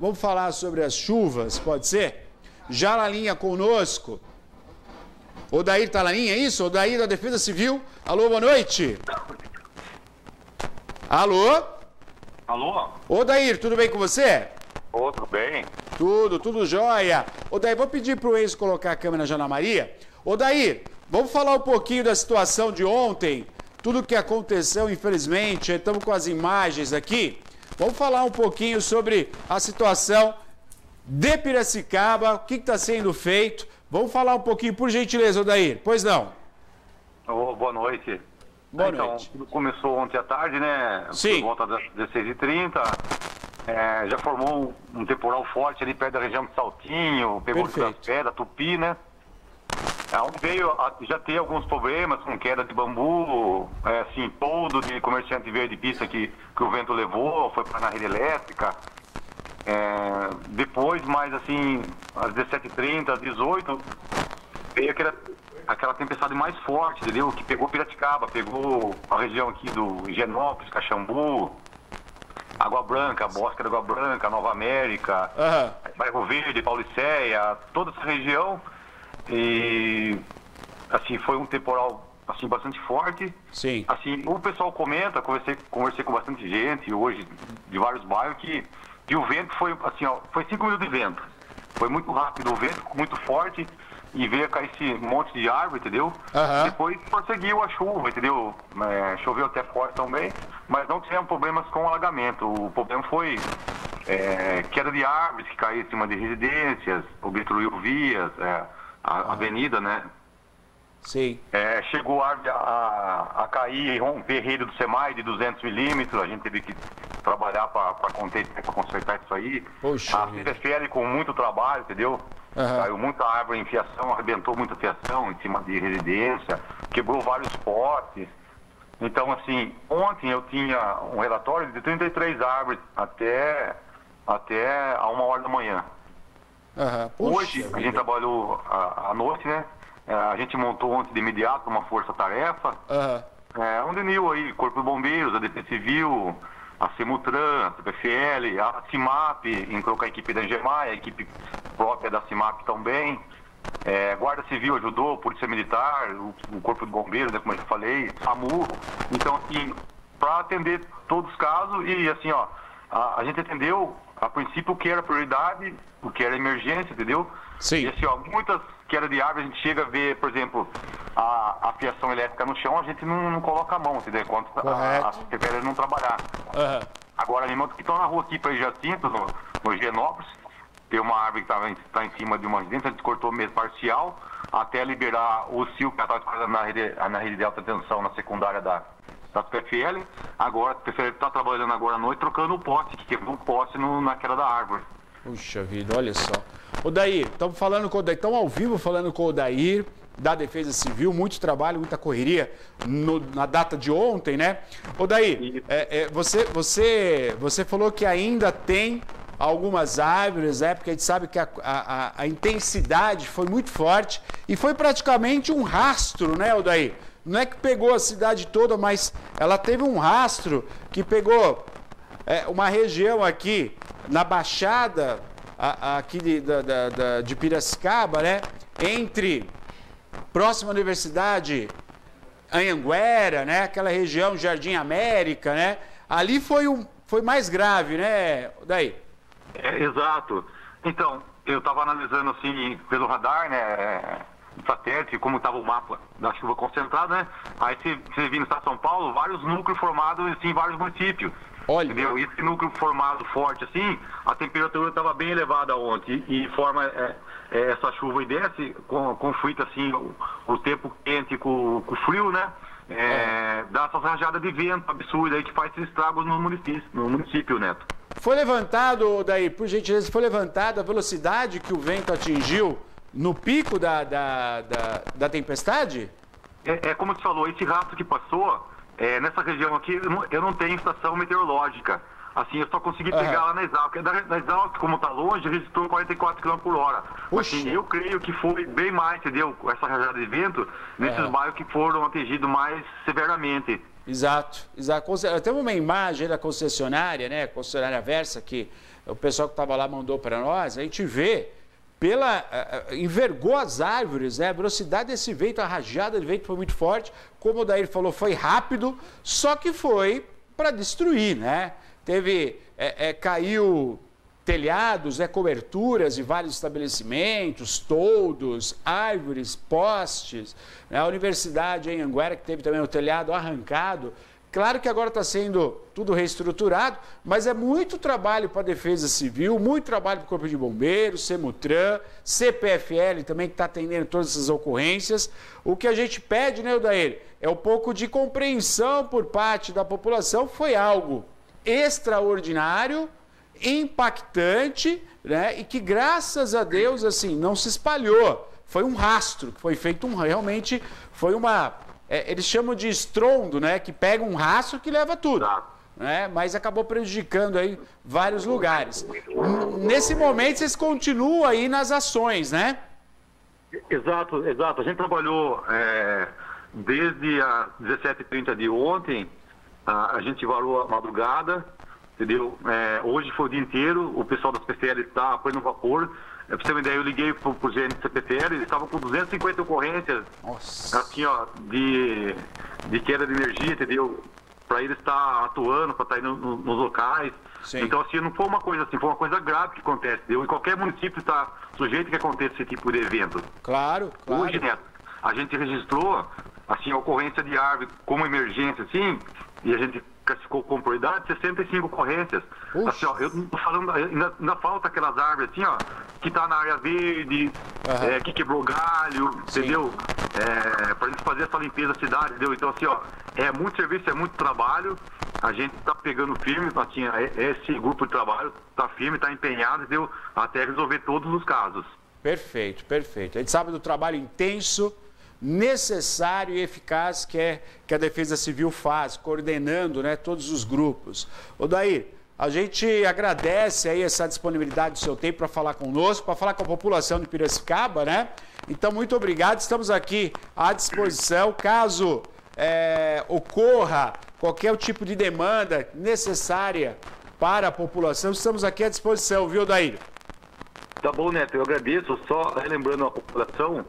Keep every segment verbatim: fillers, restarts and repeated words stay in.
vamos falar sobre as chuvas, pode ser? Já na linha conosco. Odair tá na linha, é isso? Odair da Defesa Civil. Alô, boa noite. Alô? Alô? Odair, tudo bem com você? Ô, tudo bem? Tudo, tudo jóia. Odair, vou pedir pro Enzo colocar a câmera já na Maria. Odair, vamos falar um pouquinho da situação de ontem, tudo que aconteceu, infelizmente, estamos com as imagens aqui. Vamos falar um pouquinho sobre a situação de Piracicaba, o que está sendo feito. Vamos falar um pouquinho, por gentileza, Odair. Pois não? Ô, boa noite. Boa então, noite. começou ontem à tarde, né? Sim. Por volta das dezesseis e trinta. É, já formou um temporal forte ali perto da região de Saltinho, pegou das pedras, Tupi, né? É, onde veio a, já ter alguns problemas com queda de bambu, é, assim, todo de comerciante veio de pista que, que o vento levou, foi para na rede elétrica. É, depois, mais assim, às dezessete e trinta, às dezoito, veio aquela, aquela tempestade mais forte, entendeu? Que pegou Piracicaba, pegou a região aqui do Higienópolis, Caxambu, Água Branca, Bosque da Água Branca, Nova América, uhum. Bairro Verde, Paulicéia, toda essa região. E assim, foi um temporal assim, bastante forte. Sim. Assim, o pessoal comenta, conversei, conversei com bastante gente hoje de vários bairros que, que o vento foi assim, ó, foi cinco minutos de vento. Foi muito rápido o vento, muito forte, e veio cair esse monte de árvore, entendeu? Uhum. Depois prosseguiu a chuva, entendeu? É, choveu até forte também, mas não tivemos problemas com alagamento. O problema foi é, queda de árvores que caíram em cima de residências, obstruiu vias, é, a uhum. avenida, né? Sim. É, chegou a, a, a cair e romper rede do SEMAI de duzentos milímetros, a gente teve que trabalhar para conter, para consertar isso aí. Poxa, a C P F L com muito trabalho, entendeu? Uhum. Caiu muita árvore em fiação, arrebentou muita fiação em cima de residência, quebrou vários postes. Então, assim, ontem eu tinha um relatório de trinta e três árvores até, até a uma hora da manhã. Uhum. Hoje, a gente trabalhou à noite, né? A gente montou ontem de imediato uma força-tarefa, uhum. é, onde uniu aí Corpo de Bombeiros, a Defesa Civil, a CEMUTRAN, a C P F L, a CIMAP, entrou com a equipe da ENGEMAI, a equipe própria da CIMAP também, é, Guarda Civil ajudou, Polícia Militar, o, o Corpo de Bombeiros, né, como eu já falei, SAMU. Então, assim, para atender todos os casos, e assim, ó, a, a gente atendeu, a princípio, o que era prioridade, o que era emergência, entendeu? Sim. E assim, ó, muitas queda de árvore, a gente chega a ver, por exemplo, a, a fiação elétrica no chão, a gente não, não coloca a mão, entendeu? Enquanto a, a C P F L não trabalhar. Uhum. Agora, animais que estão na rua aqui para Jacinto, no, no Higienópolis, tem uma árvore que está tá em cima de uma residência, a gente cortou mesmo parcial, até liberar o C I O que já estava na rede, na rede de alta tensão, na secundária da, da C P F L. Agora, a C P F L está trabalhando agora à noite, trocando o poste, que quebrou o poste no, na queda da árvore. Puxa vida, olha só. Odair, estamos falando com o Odair, estamos ao vivo falando com o Odair, da Defesa Civil, muito trabalho, muita correria no, na data de ontem, né? Odair, é, é, você, você, você falou que ainda tem algumas árvores, né? Porque a gente sabe que a, a, a intensidade foi muito forte e foi praticamente um rastro, né, Odair? Não é que pegou a cidade toda, mas ela teve um rastro que pegou é, uma região aqui na Baixada, a, a, aqui de, da, da, da, de Piracicaba, né? Entre próxima à Universidade Anhanguera, né? Aquela região Jardim América, né? Ali foi, um, foi mais grave, né, Daí? É, exato. Então, eu estava analisando assim pelo radar, né? Satélite, como estava o mapa da chuva concentrada, né? Aí você, você viu no estado de São Paulo, vários núcleos formados assim, em vários municípios. Olha. Entendeu? Esse núcleo formado forte assim, a temperatura estava bem elevada ontem e forma é, é, essa chuva e desce, com, conflita assim o, o tempo quente com, com o frio, né? É, é. Dá essas rajadas de vento absurdas aí que faz esses estragos no município, no município, Neto. Foi levantado, daí, por gentileza, foi levantada a velocidade que o vento atingiu no pico da, da, da, da tempestade? É, é como você falou, esse rastro que passou, é, nessa região aqui, eu não, eu não tenho estação meteorológica. Assim, eu só consegui pegar uhum. lá na Exalc. Da, da Exalc, como está longe, registrou quarenta e quatro quilômetros por hora. Assim, eu creio que foi bem mais, entendeu? Essa rajada de vento, nesses uhum. bairros que foram atingidos mais severamente. Exato, exato. Teve uma imagem da concessionária, né? Concessionária Versa, que o pessoal que estava lá mandou para nós. A gente vê, pela, uh, envergou as árvores, né? A velocidade desse vento, a rajada de vento foi muito forte. Como o Dair falou, foi rápido, só que foi para destruir, né? Teve, é, é, caiu telhados, né? Coberturas de vários estabelecimentos, toldos, árvores, postes. Né? A universidade em Anguera, que teve também o telhado arrancado. Claro que agora está sendo tudo reestruturado, mas é muito trabalho para a Defesa Civil, muito trabalho para o Corpo de Bombeiros, CEMUTRAN, C P F L também, que está atendendo todas essas ocorrências. O que a gente pede, né, Odair, é um pouco de compreensão por parte da população. Foi algo extraordinário, impactante, né, e que, graças a Deus, assim, não se espalhou. Foi um rastro, que foi feito um, realmente, foi uma... É, eles chamam de estrondo, né? Que pega um rastro que leva tudo. Né? Mas acabou prejudicando aí vários lugares. Nesse momento, vocês continuam aí nas ações, né? Exato, exato. A gente trabalhou é, desde as dezessete e trinta de ontem, a, a gente varou a madrugada, entendeu? É, hoje foi o dia inteiro, o pessoal das P F L está apoiando vapor. Pra você ter uma ideia, eu liguei pro, pro gerente do C P F L, eles estavam com duzentas e cinquenta ocorrências, Nossa. assim, ó, de, de queda de energia, entendeu? Para eles estar atuando, para estar indo no, nos locais. Sim. Então, assim, não foi uma coisa assim, foi uma coisa grave que acontece, entendeu? Em qualquer município está sujeito que aconteça esse tipo de evento. Claro, claro. Hoje, né, a gente registrou, assim, a ocorrência de árvore como emergência, assim, e a gente classificou com prioridade sessenta e cinco ocorrências. Uxa. Assim, ó, eu não tô falando, ainda, ainda falta aquelas árvores assim, ó, que tá na área verde, uhum. é, que quebrou galho, Sim. entendeu? É, pra gente fazer essa limpeza da cidade, entendeu? Então, assim, ó, é muito serviço, é muito trabalho, a gente tá pegando firme, assim, esse grupo de trabalho tá firme, tá empenhado, entendeu? Até resolver todos os casos. Perfeito, perfeito. A gente sabe do trabalho intenso, necessário e eficaz que, é, que a Defesa Civil faz, coordenando, né, todos os grupos. Odair, a gente agradece aí essa disponibilidade do seu tempo para falar conosco, para falar com a população de Piracicaba, né? Então, muito obrigado. Estamos aqui à disposição. Caso é, ocorra qualquer tipo de demanda necessária para a população, estamos aqui à disposição, viu, Odair? Tá bom, Neto. Eu agradeço. Só relembrando a população,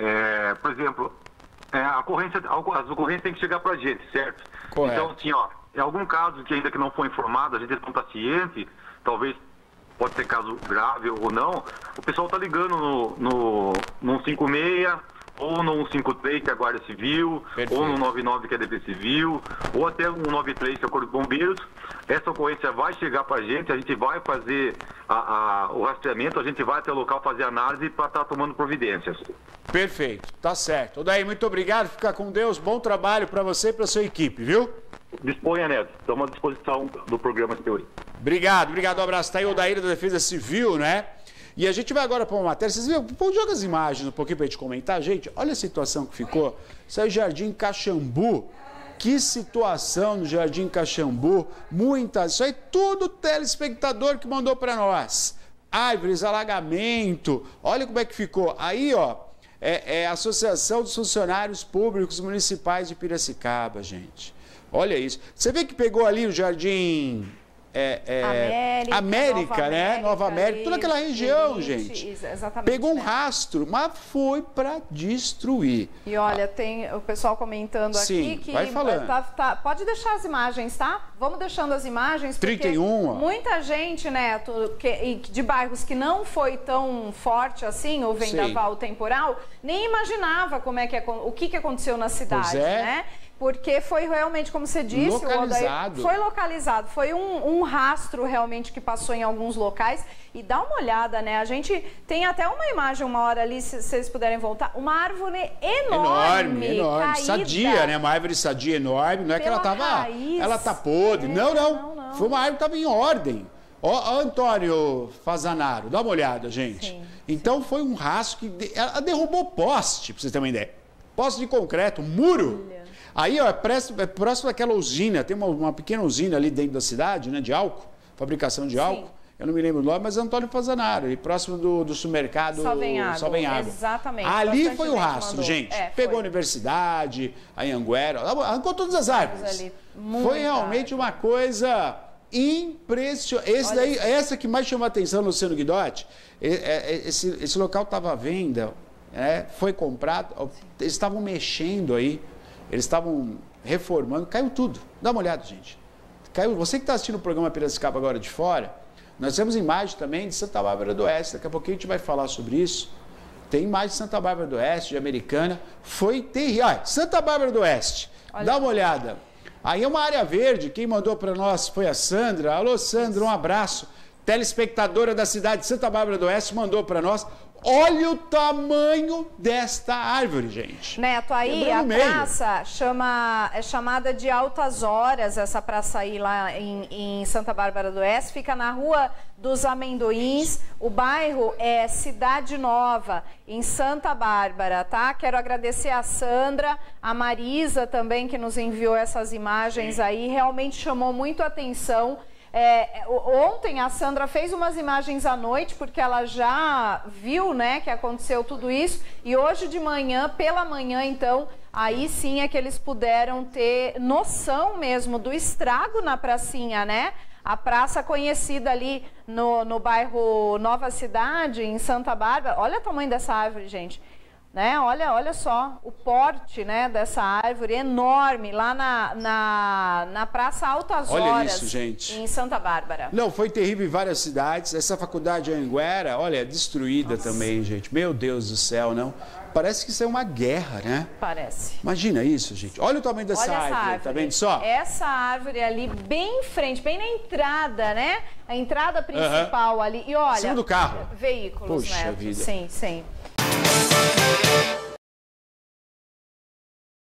É, por exemplo, é, a ocorrência, as ocorrências têm que chegar para a gente, certo? Correto. Então, assim, ó, em algum caso que ainda que não foi informado, a gente não está ciente, talvez pode ser caso grave ou não, o pessoal está ligando no, no, no cinco seis, ou no cento e cinquenta e três, que é a Guarda Civil, Perfeito. Ou no noventa e nove, que é a Defesa Civil, ou até o noventa e três, que é o Corpo de Bombeiros. Essa ocorrência vai chegar para a gente, a gente vai fazer a, a, o rastreamento, a gente vai até o local fazer análise para estar tá tomando providências. Perfeito, tá certo. Odair, muito obrigado, fica com Deus, bom trabalho para você e para sua equipe, viu? Disponha, Neto, estamos à disposição do programa seu aí. Obrigado, obrigado, um abraço. Está aí o Odair da Defesa Civil, né? E a gente vai agora para uma matéria. Vocês viram? Pô, joga as imagens um pouquinho para a gente comentar. Gente, olha a situação que ficou. Isso aí, Jardim Caxambu. Que situação no Jardim Caxambu. Muitas. Isso aí, tudo telespectador que mandou para nós. Árvores, alagamento. Olha como é que ficou. Aí, ó, é, é a Associação dos Funcionários Públicos Municipais de Piracicaba, gente. Olha isso. Você vê que pegou ali o Jardim... É, é, América, América, Nova né? América, Nova América, toda aquela região, Elite, gente. Exatamente. Pegou um né? rastro, mas foi para destruir. E olha, tem o pessoal comentando Sim, aqui que vai falando. Tá, tá, pode deixar as imagens, tá? Vamos deixando as imagens. trinta e um, ó. Muita gente, Neto, que, de bairros que não foi tão forte assim, o vendaval temporal, nem imaginava como é que, o que, que aconteceu na cidade, pois é. né? Porque foi realmente, como você disse, localizado. O Odair, foi localizado. Foi um, um rastro realmente que passou em alguns locais. E dá uma olhada, né? A gente tem até uma imagem, uma hora ali, se vocês puderem voltar. Uma árvore enorme, Enorme, enorme. Caída. Sadia, né? Uma árvore sadia enorme. Não é que ela tava... Raiz. Ela tá podre. É, não, não, não, não. Foi uma árvore que estava em ordem. Ó, ó, Antônio Fazanaro, dá uma olhada, gente. Sim, então sim. foi um rastro que... De... Ela derrubou poste, pra vocês terem uma ideia. Poste de concreto, muro. Olha. Aí, ó, é próximo, é próximo daquela usina, tem uma, uma pequena usina ali dentro da cidade, né, de álcool, fabricação de álcool. Sim. eu não me lembro o nome, mas Antônio Fazanaro, e próximo do, do supermercado Só vem água. Só vem água. Exatamente. Ali Bastante foi o rastro, mandou. gente. É, Pegou foi. a universidade, a Anhanguera, arrancou todas as árvores. Ali. Foi realmente uma coisa impressionante. Esse daí, essa que mais chamou a atenção, Luciano Guidotti, esse, esse local estava à venda, é, foi comprado, eles estavam mexendo aí, eles estavam reformando, caiu tudo. Dá uma olhada, gente. Caiu. Você que está assistindo o programa Piracicaba agora de fora, nós temos imagem também de Santa Bárbara do Oeste. Daqui a pouquinho a gente vai falar sobre isso. Tem imagem de Santa Bárbara do Oeste, de Americana. Foi terrível. Ah, Santa Bárbara do Oeste. Olha. Dá uma olhada. Aí é uma área verde. Quem mandou para nós foi a Sandra. Alô, Sandra, um abraço. Telespectadora da cidade de Santa Bárbara do Oeste mandou para nós. Olha o tamanho desta árvore, gente. Neto, aí a praça chama, é chamada de Altas Horas, essa praça aí lá em, em Santa Bárbara do Oeste, fica na Rua dos Amendoins, o bairro é Cidade Nova, em Santa Bárbara, tá? Quero agradecer a Sandra, a Marisa também, que nos enviou essas imagens aí, realmente chamou muito a atenção. É, ontem a Sandra fez umas imagens à noite, porque ela já viu, né, que aconteceu tudo isso, e hoje de manhã, pela manhã, então, aí sim é que eles puderam ter noção mesmo do estrago na pracinha, né? A praça conhecida ali no, no bairro Nova Cidade, em Santa Bárbara. Olha o tamanho dessa árvore, gente. Né? Olha, olha só o porte, né, dessa árvore enorme lá na, na, na Praça Altas Horas, olha isso, gente. Em Santa Bárbara. Não, foi terrível em várias cidades. Essa faculdade Anhanguera, olha, destruída Nossa. também, gente. Meu Deus do céu, não. Parece que isso é uma guerra, né? Parece. Imagina isso, gente. Olha o tamanho dessa olha árvore, árvore, tá vendo só? Essa árvore ali bem em frente, bem na entrada, né? A entrada principal uh-huh. ali. E olha... Em cima do carro. Veículos, Poxa né? vida. Sim, sim.